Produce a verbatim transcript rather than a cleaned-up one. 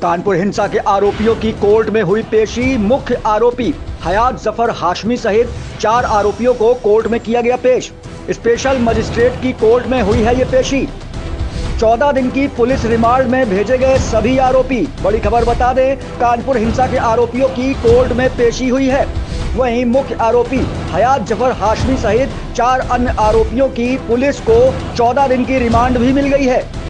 कानपुर हिंसा के आरोपियों की कोर्ट में हुई पेशी। मुख्य आरोपी हयात जफर हाशमी सहित चार आरोपियों को कोर्ट में किया गया पेश। स्पेशल मजिस्ट्रेट की कोर्ट में हुई है ये पेशी। चौदह दिन की पुलिस रिमांड में भेजे गए सभी आरोपी। बड़ी खबर बता दें, कानपुर हिंसा के आरोपियों की कोर्ट में पेशी हुई है। वहीं मुख्य आरोपी हयात जफर हाशमी सहित चार अन्य आरोपियों की पुलिस को चौदह दिन की रिमांड भी मिल गई है।